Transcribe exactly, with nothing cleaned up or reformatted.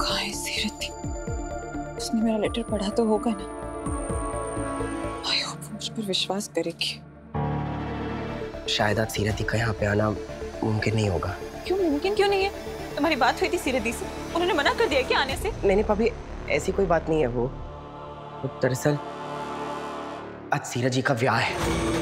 कहाँ है सीरत दी? उसने मेरा लेटर पढ़ा तो होगा ना। आई होप वो मुझ पर विश्वास करेगी। शायद आज सीरत दी का यहाँ पे आना मुमकिन नहीं होगा। क्यों मुमकिन क्यों नहीं है? तुम्हारी बात हुई थी सीरत दी से, उन्होंने मना कर दिया क्या आने से? नहीं नहीं भाभी, ऐसी कोई बात नहीं है। वो, वो दरअसल आज सीरत जी का ब्याह है।